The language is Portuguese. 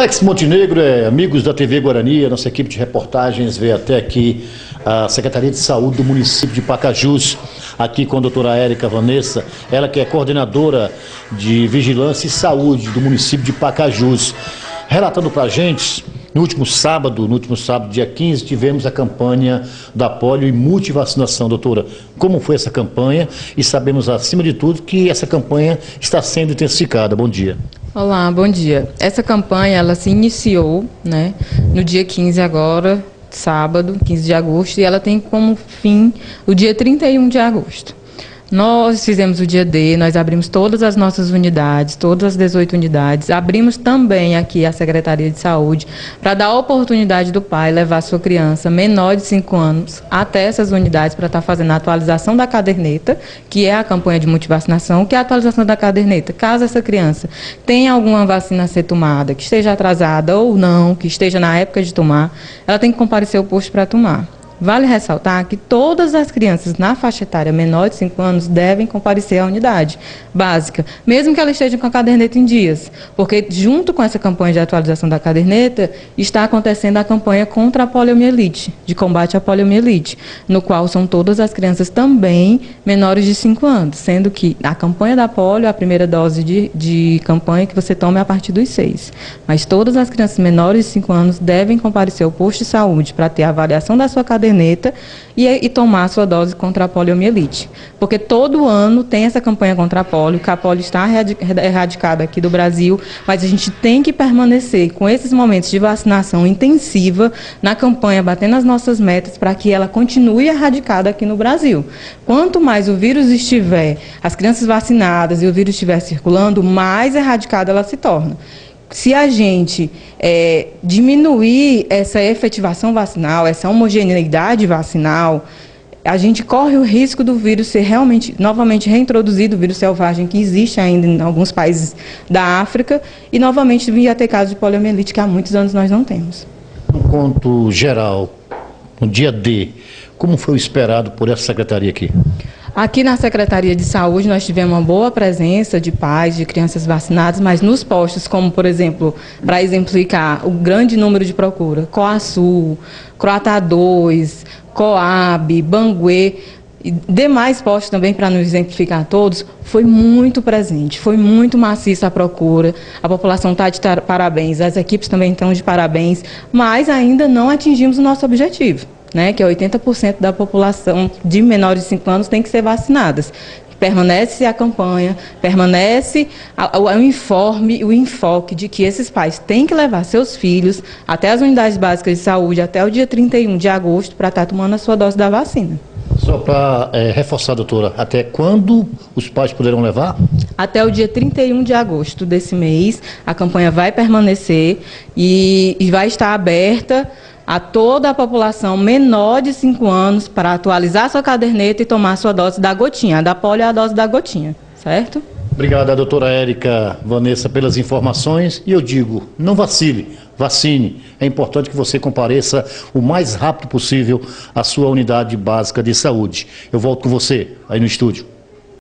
Alex Montenegro, amigos da TV Guarani, a nossa equipe de reportagens veio até aqui a Secretaria de Saúde do município de Pacajus, aqui com a doutora Érica Vanessa, ela que é coordenadora de Vigilância e Saúde do município de Pacajus, relatando para a gente, no último sábado, dia 15, tivemos a campanha da polio e multivacinação. Doutora, como foi essa campanha? E sabemos, acima de tudo, que essa campanha está sendo intensificada. Bom dia. Olá, bom dia. Essa campanha, ela se iniciou, no dia 15 agora, sábado, 15 de agosto, e ela tem como fim o dia 31 de agosto. Nós fizemos o dia D, nós abrimos todas as nossas unidades, todas as 18 unidades, abrimos também aqui a Secretaria de Saúde para dar a oportunidade do pai levar sua criança menor de 5 anos até essas unidades para estar fazendo a atualização da caderneta, que é a campanha de multivacinação, que é a atualização da caderneta. Caso essa criança tenha alguma vacina a ser tomada, que esteja atrasada ou não, que esteja na época de tomar, ela tem que comparecer ao posto para tomar. Vale ressaltar que todas as crianças na faixa etária menor de 5 anos devem comparecer à unidade básica, mesmo que ela esteja com a caderneta em dias, porque junto com essa campanha de atualização da caderneta, está acontecendo a campanha contra a poliomielite, de combate à poliomielite, no qual são todas as crianças também menores de 5 anos, sendo que a campanha da polio, a primeira dose de campanha que você toma é a partir dos 6. Mas todas as crianças menores de 5 anos devem comparecer ao posto de saúde para ter a avaliação da sua caderneta e tomar a sua dose contra a poliomielite. Porque todo ano tem essa campanha contra a polio, que a polio está erradicada aqui do Brasil, mas a gente tem que permanecer com esses momentos de vacinação intensiva na campanha, batendo as nossas metas para que ela continue erradicada aqui no Brasil. Quanto mais o vírus estiver, as crianças vacinadas e o vírus estiver circulando, mais erradicada ela se torna. Se a gente diminuir essa efetivação vacinal, essa homogeneidade vacinal, a gente corre o risco do vírus ser realmente, novamente reintroduzido, o vírus selvagem que existe ainda em alguns países da África, e novamente vir a ter casos de poliomielite que há muitos anos nós não temos. No conto geral, no dia D, como foi o esperado por essa secretaria aqui? Aqui na Secretaria de Saúde nós tivemos uma boa presença de pais, de crianças vacinadas, mas nos postos, como por exemplo, para exemplificar o grande número de procura, Coaçu, Croatá 2, Coab, Banguê, e demais postos também, para não exemplificar todos, foi muito presente, foi muito maciça a procura, a população está de parabéns, as equipes também estão de parabéns, mas ainda não atingimos o nosso objetivo, que é 80% da população de menores de 5 anos tem que ser vacinadas. Permanece a campanha, permanece o informe, o enfoque de que esses pais têm que levar seus filhos até as unidades básicas de saúde até o dia 31 de agosto para estar tomando a sua dose da vacina. Só para reforçar, doutora, até quando os pais poderão levar? Até o dia 31 de agosto desse mês, a campanha vai permanecer e vai estar aberta a toda a população menor de 5 anos para atualizar sua caderneta e tomar sua dose da gotinha. A da polio é a dose da gotinha, certo? Obrigado, doutora Érica Vanessa, pelas informações. E eu digo, não vacile, vacine. É importante que você compareça o mais rápido possível à sua unidade básica de saúde. Eu volto com você aí no estúdio.